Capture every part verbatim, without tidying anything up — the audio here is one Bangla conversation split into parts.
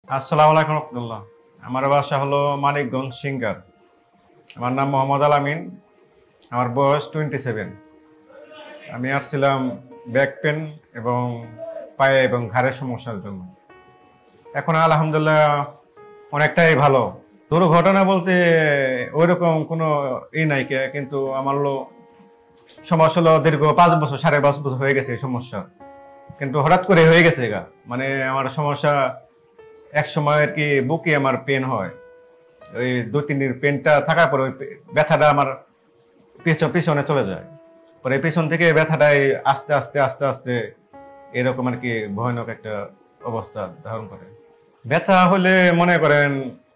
আসসালামু আলাইকুম রহমতুল্লাহ। আমার বাসা হলো মানিকগঞ্জ সিঙ্গার। আমার নাম মোহাম্মদ আলামিন। আমার বয়স টোয়েন্টি সেভেন। আমি আসছিলাম ব্যাক পেন এবং পায়ে এবং ঘাড়ের সমস্যার জন্য। এখন আলহামদুলিল্লাহ অনেকটাই ভালো। দুর্ঘটনা বলতে ওইরকম কোনো ই নাই কে, কিন্তু আমার হলো সমস্যা হলো দীর্ঘ পাঁচ বছর সাড়ে পাঁচ বছর হয়ে গেছে এই সমস্যা, কিন্তু হঠাৎ করে হয়ে গেছে গা। মানে আমার সমস্যা এক সময় আর কি বুকে আমার পেন হয়। ওই দু তিন দিন পেনটা থাকার পরে ওই ব্যথাটা আমার পিছন পিছনে চলে যায়। পরে পিছন থেকে ব্যথাটাই আস্তে আস্তে আস্তে আস্তে এরকম আর কি ভয়ানক একটা অবস্থা ধারণ করে। ব্যথা হলে মনে করেন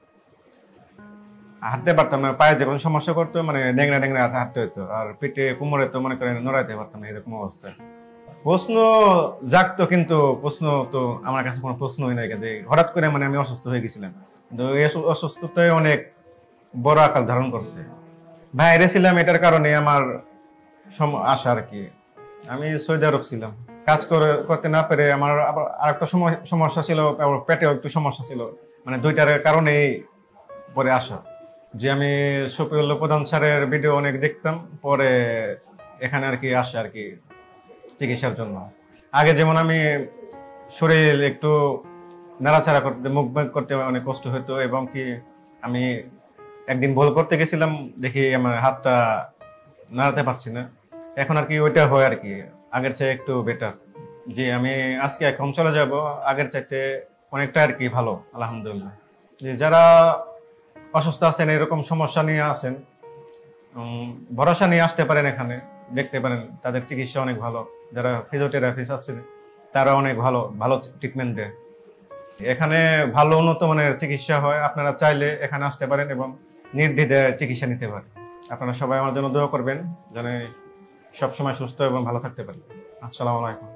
হাঁটতে পারতাম না, পায়ে যখন সমস্যা করতো মানে ডেংরা ডেংরা হাঁটতে হতো, আর পেটে কোমরে তো মনে করেন নড়াইতে পারতাম না, এরকম অবস্থা। প্রশ্ন জাগতো, কিন্তু প্রশ্ন তো আমার কাছে কোনো প্রশ্নই নাই, যে হঠাৎ করে মানে আমি অসুস্থ হয়ে গেছিলাম, কিন্তু এই অসুস্থতায় অনেক বড় আকার ধারণ করছে। বাইরে ছিলাম, এটার কারণে আমার আশা আর কি। আমি সৌদি আরব ছিলাম, কাজ করে করতে না পেরে আমার আবার আরেকটা সমস্যা ছিল, পেটেও একটু সমস্যা ছিল, মানে দুইটার কারণেই পরে আসা। যে আমি শফিউল প্রধান স্যারের ভিডিও অনেক দেখতাম, পরে এখানে আর কি আসা আর কি চিকিৎসার জন্য। আগে যেমন আমি শরীর একটু নাড়াচাড়া করতে মুভমেন্ট করতে অনেক কষ্ট হতো, এবং কি আমি একদিন বল করতে গেছিলাম, দেখি আমার হাতটা নাড়াতে পারছি না। এখন আর কি ওইটা হয় আর কি আগের চেয়ে একটু বেটার। যে আমি আজকে এখন চলে যাব আগের চাইতে অনেকটা আর কি ভালো আলহামদুলিল্লাহ। যে যারা অসুস্থ আছেন, এরকম সমস্যা নিয়ে আছেন, ভরসা নিয়ে আসতে পারেন, এখানে দেখতে পারেন, তাদের চিকিৎসা অনেক ভালো। যারা ফিজিওথেরাপিস্ট আছেন তারা অনেক ভালো ভালো ট্রিটমেন্ট দেয়। এখানে ভালো উন্নত মানের চিকিৎসা হয়। আপনারা চাইলে এখানে আসতে পারেন এবং নির্দ্বিধায় চিকিৎসা নিতে পারেন। আপনারা সবাই আমার জন্য দোয়া করবেন, যেন সবসময় সুস্থ এবং ভালো থাকতে পারি। আসসালামু আলাইকুম।